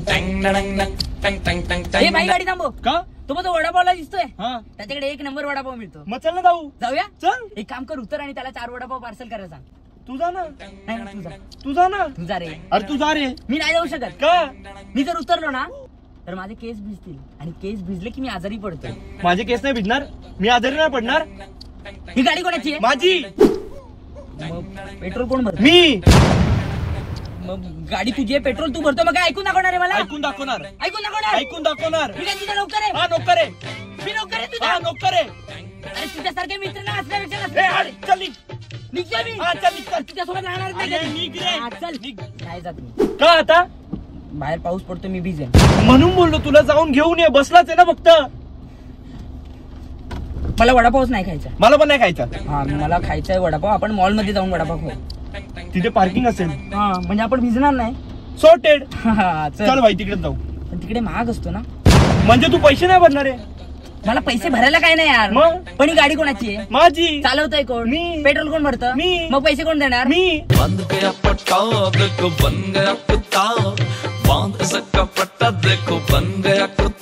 हे बाई गाडी थांबव. का? तो मग वडापावला दिसतोय, हा त्याच्याकडे 1 नंबर वडापाव मिळतो. मग चल ना जाऊ. जाऊया. चल. एक काम कर, उतर आणि त्याला 4 वडापाव पार्सल करायला सांग. तू जा ना. नाही तू जा. तू जा ना. तू जा रे. अरे तू जा रे. मी नाही जाऊ शकत. का? मी जर उतरलो ना तर माझे केस भिजतील, आणि केस भिजले की मी आजारी पडतो. माझे केस नाही भिजणार, मी आजारी नाही पडणार. ही गाडी कोणाची आहे? माझी. मग पेट्रोल कोण भरतो? मी. मग गाडी तुझी आहे, पेट्रोल तू भरतो, मग काय ऐकून दाखवणार आहे मला? ऐकून दाखवणार. ऐकून दाखवणार. ऐकून दाखवणार. मी काय तुझा नोकर आहे? हा नोकर आहे. मी नोकर आहे तुझा? हा नोकर आहे. अरे तुझ्यासारखे मित्र ना असल्यापेक्षा ए, नसले. अरे, चल निघ. निघतोय मी. हा चल निघ, चल. तुझ्यासोबत राहणार नाही अरे, कधी. निघ रे. हा, चल. निघ. नाही जात मी. का आता? बाहेर पाऊस पडतो, मी भिजेन. म्हणून बोललो तुला जाऊन घेऊन ये. बसलाच आहे ना फक्त. मला वडापावच नाही खायचा. मला पण नाही खायचा. हा मला खायचा आहे वडापाव. आपण मॉल मध्ये जाऊन वडापाव खाऊ. तिथे पार्किंग असेल. हा म्हणजे आपण भिजणार नाही. सॉर्टेड. हा, चल भाई तिकडे जाऊ. पण तिकडे महाग असतो ना. म्हणजे तू पैसे नाही भरणार आहे? मला पैसे भरायला काय नाही यार. मग? पण ही गाडी कोणाची आहे? माझी. चालवतोय कोण? मी. पेट्रोल कोण भरतं? मी. मग पैसे कोण देणार? मी. बंद गया पट्टा देखो बन गया कुत्ता, बांध सका पट्टा देखो बन गया कुत्ता.